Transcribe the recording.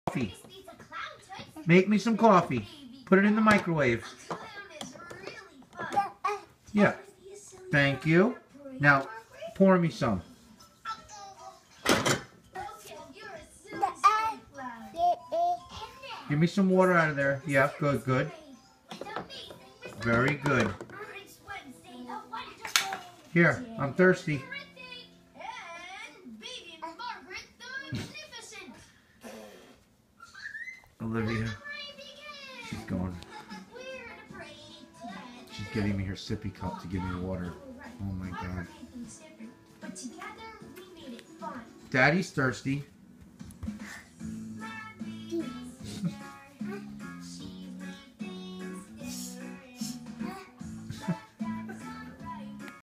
coffee. Make me some coffee. Put it in the microwave. Yeah. Thank you. Now, pour me some. Give me some water out of there. Yeah, good, good. Very good. Here, I'm thirsty. Olivia, she's going. She's giving me her sippy cup to give me water. Oh my God. Daddy's thirsty.